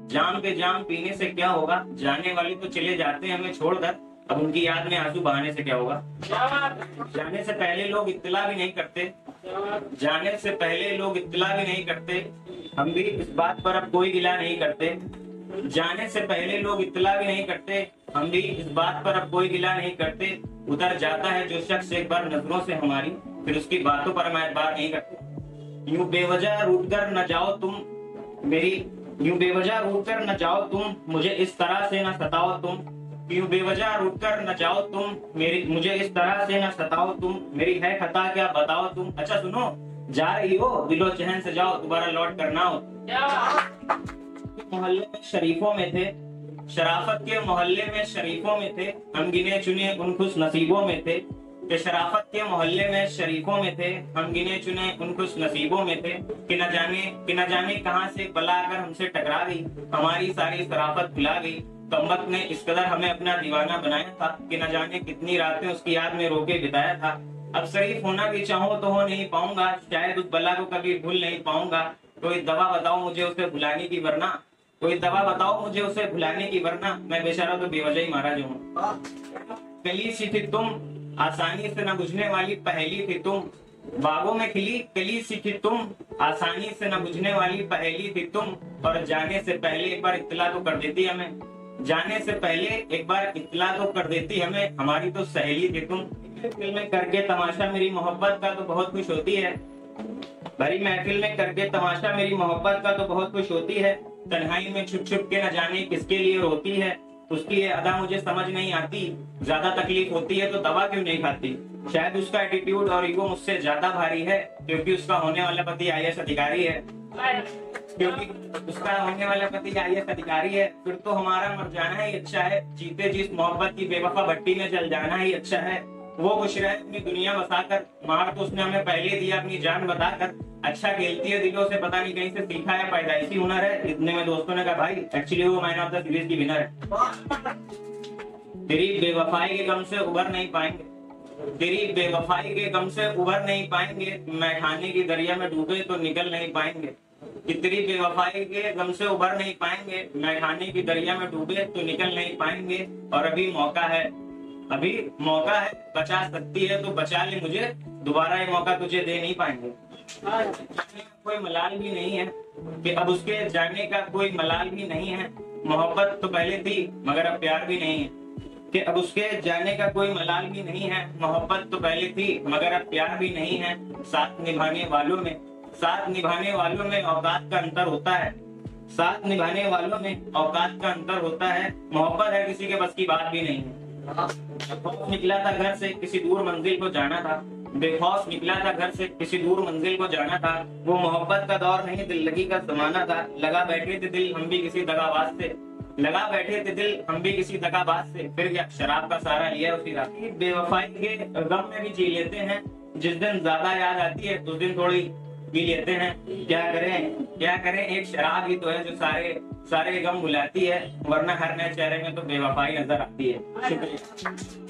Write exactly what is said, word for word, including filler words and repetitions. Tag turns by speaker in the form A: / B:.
A: जाम पे जाम पीने से क्या होगा, जाने वाले तो चले जाते हैं हमें छोड़कर, अब उनकी याद में आंसू बहाने से क्या होगा। जाने से पहले लोग इत्तला भी नहीं करते, जाने से पहले लोग इत्तला भी नहीं करते, हम भी इस बात पर अब कोई गिला नहीं करते। जाने से पहले लोग इत्तला भी नहीं करते, हम भी इस बात पर अब कोई गिला नहीं करते। उतर जाता है जो शख्स एक बार नजरों से हमारी, फिर उसकी बातों पर हम एतबार नहीं करते। यूं बेवजह रूठ कर न जाओ तुम मेरी, यूं बेवजह रूठ कर न जाओ तुम मुझे, इस तरह से न सताओ तुम। यूं बेवजह रूठ कर न जाओ तुम मेरी, मुझे इस तरह से न सताओ तुम। मेरी है खता क्या बताओ तुम। अच्छा सुनो, जा रही हो दिलो चैन से जाओ, दोबारा लौट कर ना हो। मोहल्ले में शरीफों में थे, शराफत के मोहल्ले में शरीफों में थे, हम गिने चुने उन खुश नसीबों में थे। कि शराफत के मोहल्ले में शरीफों में थे, हम गिने चुने उन खुश नसीबों में थे। कि न जाने कि न जाने कहां से बला आकर हमसे टकरा गई, हमारी सारी शराफत भुला गई। कमबख्त ने इस कदर हमें अपना दीवाना बनाया था कि न जाने कितनी रातें उसकी याद में रोके बिताया था। अब शरीफ होना भी चाहूं तो हो नहीं पाऊंगा, शायद उस बला को कभी भूल नहीं पाऊंगा। कोई दवा बताओ मुझे उसे भुलाने की, वरना कोई दवा बताओ मुझे उसे भुलाने की, वरना मैं बेचारा तो बेवजह ही मारा जाऊं। कली सी थी तुम, आसानी से न बुझने वाली पहेली थी तुम। बागों में खिली कली सी थी तुम, आसानी से न बुझने वाली पहेली थी तुम। और जाने से पहले एक बार इत्तला तो कर देती हमें, जाने से पहले एक बार इत्तला तो कर देती हमें, हमारी तो सहेली थी तुम। महफिल में करके तमाशा मेरी मोहब्बत का तो बहुत खुश होती है, भरी महफिल में करके तमाशा मेरी मोहब्बत का तो बहुत खुश होती है। तन्हाई में छुप छुप के न जाने किसके लिए रोती है, उसकी ये अदा मुझे समझ नहीं आती। ज्यादा तकलीफ होती है तो दवा क्यों नहीं खाती। शायद उसका एटीट्यूड और ईगो मुझसे ज्यादा भारी है, क्योंकि उसका होने वाला पति आई ए एस अधिकारी है, क्योंकि उसका होने वाला पति आई ए एस अधिकारी है। फिर तो हमारा मर जाना ही अच्छा है, जीते जिस मोहब्बत की बेवफा भट्टी में जल जाना ही अच्छा है। वो खुश रहे अपनी दुनिया बसाकर, मार तो उसने हमें पहले दिया अपनी जान बताकर। अच्छा खेलती है दिलों से, पता नहीं कहीं से सीखा है, पैदाइशी हुनर है। इतने में दोस्तों ने कहा भाई एक्चुअली वो मैन ऑफ द सीरीज की विनर है। तेरी बेवफाई के गम से उबर नहीं पाएंगे, तेरी बेवफाई के गम से उबर नहीं पाएंगे, मैं खाने की दरिया में डूबे तो निकल नहीं पाएंगे। कि तेरी बेवफाई के गम से उबर नहीं पाएंगे, मैं खाने की दरिया में डूबे तो निकल नहीं पाएंगे। और अभी मौका है, अभी मौका है, बचा सकती है तो बचा ले मुझे, दोबारा ये मौका तुझे दे नहीं पाएंगे। कोई मलाल भी नहीं है कि अब उसके जाने का कोई मलाल भी नहीं है। मोहब्बत तो पहले थी मगर अब प्यार भी नहीं है, कि अब उसके जाने का कोई मलाल भी नहीं है। मोहब्बत तो पहले थी मगर अब प्यार भी नहीं है। साथ निभाने वालों में, साथ निभाने वालों में औकात का अंतर होता है, साथ निभाने वालों में औकात का अंतर होता है। मोहब्बत है किसी के बस की बात भी नहीं है। बेखौफ निकला था घर से किसी दूर मंजिल को जाना था, बेखौफ निकला था घर से किसी दूर मंजिल को जाना था। वो मोहब्बत का दौर नहीं दिल लगी का जमाना था, लगा बैठे थे दिल हम भी किसी दगाबाज से, लगा बैठे थे दिल हम भी किसी दगाबाज से। फिर क्या शराब का सारा लिया उसी रात। बेवफाई के गम में भी जी लेते हैं, जिस दिन ज्यादा याद आती है उस दिन थोड़ी पी लेते हैं। क्या करें क्या करें, एक शराब ही तो है जो सारे सारे गम भुलाती है, वरना हर नए चेहरे में तो बेवफाई नजर आती है। शुक्रिया।